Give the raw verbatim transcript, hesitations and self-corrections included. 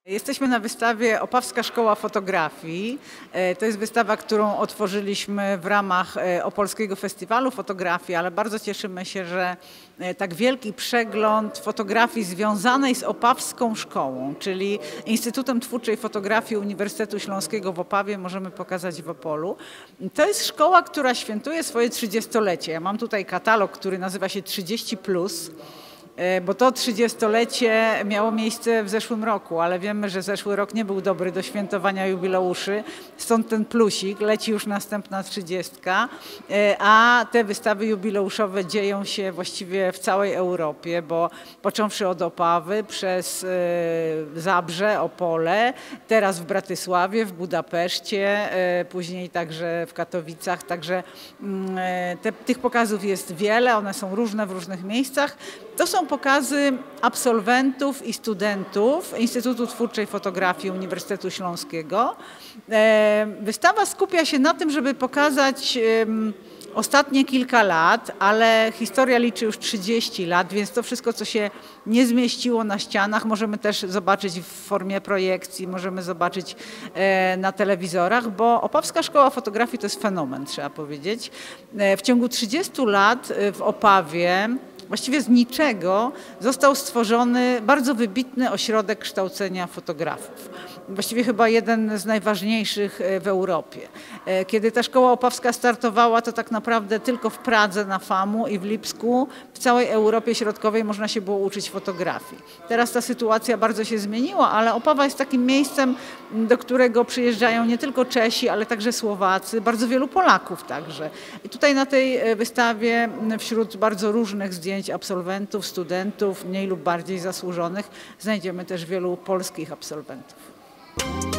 Jesteśmy na wystawie Opawska Szkoła Fotografii. To jest wystawa, którą otworzyliśmy w ramach Opolskiego Festiwalu Fotografii, ale bardzo cieszymy się, że tak wielki przegląd fotografii związanej z Opawską Szkołą, czyli Instytutem Twórczej Fotografii Uniwersytetu Śląskiego w Opawie, możemy pokazać w Opolu. To jest szkoła, która świętuje swoje trzydziestolecie. Ja mam tutaj katalog, który nazywa się trzydzieści plus. Bo to trzydziestolecie miało miejsce w zeszłym roku, ale wiemy, że zeszły rok nie był dobry do świętowania jubileuszy, stąd ten plusik, leci już następna trzydziestka, a te wystawy jubileuszowe dzieją się właściwie w całej Europie, bo począwszy od Opawy, przez Zabrze, Opole, teraz w Bratysławie, w Budapeszcie, później także w Katowicach, także te, tych pokazów jest wiele, one są różne w różnych miejscach. To są pokazy absolwentów i studentów Instytutu Twórczej Fotografii Uniwersytetu Śląskiego. Wystawa skupia się na tym, żeby pokazać ostatnie kilka lat, ale historia liczy już trzydzieści lat, więc to wszystko, co się nie zmieściło na ścianach, możemy też zobaczyć w formie projekcji, możemy zobaczyć na telewizorach, bo Opawska Szkoła Fotografii to jest fenomen, trzeba powiedzieć. W ciągu trzydziestu lat w Opawie właściwie z niczego został stworzony bardzo wybitny ośrodek kształcenia fotografów. Właściwie chyba jeden z najważniejszych w Europie. Kiedy ta szkoła opawska startowała, to tak naprawdę tylko w Pradze na FAMU i w Lipsku w całej Europie Środkowej można się było uczyć fotografii. Teraz ta sytuacja bardzo się zmieniła, ale Opawa jest takim miejscem, do którego przyjeżdżają nie tylko Czesi, ale także Słowacy, bardzo wielu Polaków także. I tutaj na tej wystawie wśród bardzo różnych zdjęć absolwentów, studentów, mniej lub bardziej zasłużonych, znajdziemy też wielu polskich absolwentów.